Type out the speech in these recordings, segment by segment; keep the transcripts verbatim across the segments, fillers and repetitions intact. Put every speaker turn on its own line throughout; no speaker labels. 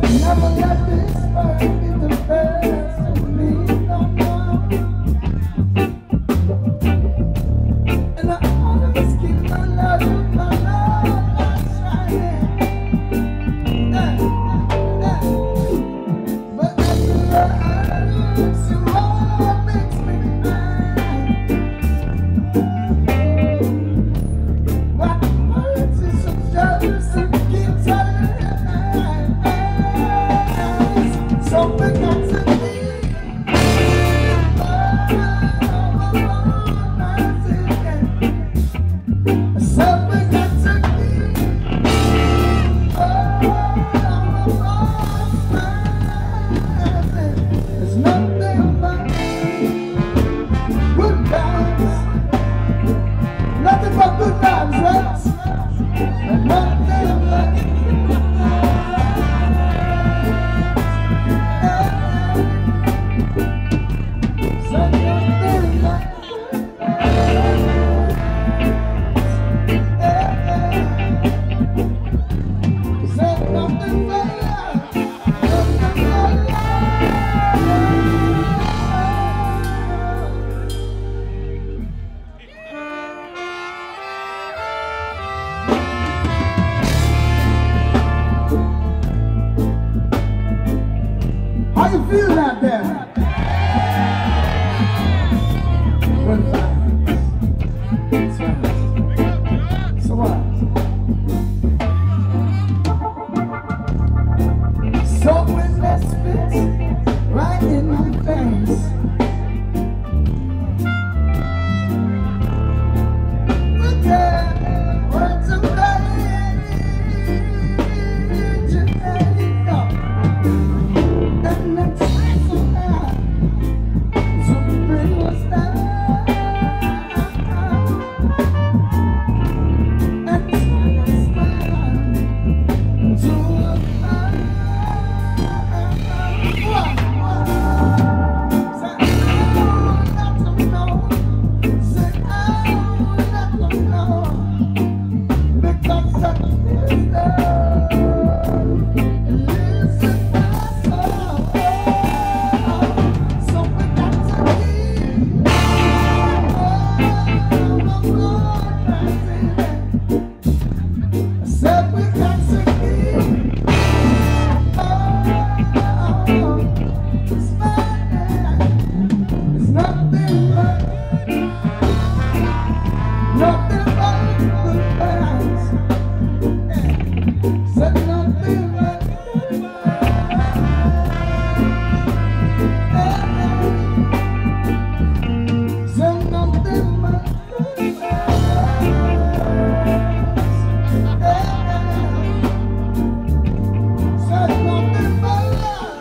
Never let this world get the best of me, no, no. And I always keep my love, my love shining. Yeah, yeah. But as the love, so all makes me cry. What words is so jealous and keep telling lies. Something got to be. Something got to be. There's nothing but good vibes. Nothing but good vibes, right? And nothing but so nothing but so nothing but love. Nothing but how you feeling out there? Good vibes. That's right. So what? So when that spits right in my face, with their words of rage, and there you go. And that's so bad. So bring us down. And turn us down to a fire. Say, oh, let them know. Say, oh, let them know. Because such is love. And listen, my soul. So we got to keep. Oh, oh, oh, crazy. I said we got to keep. Oh, it's fine. It's nothing but, nothing but good vibes. Said nothing but, said nothing but good vibes. Said nothing but love.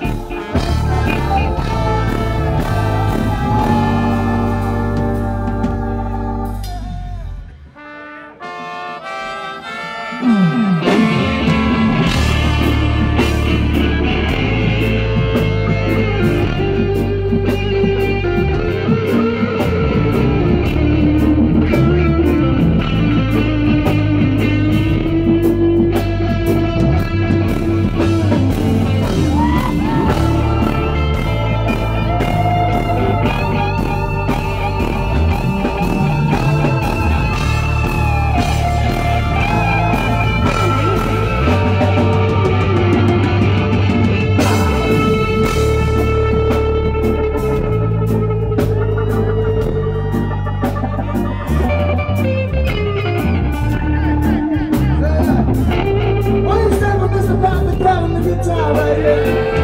What do you say for Mister Bobby down on the guitar right here?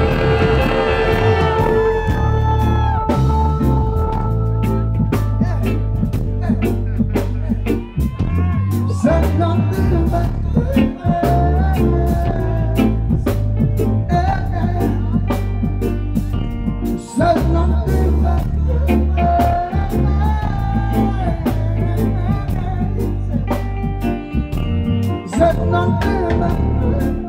Said nothing but good vibes. Said nothing but good vibes. Said nothing but good vibes.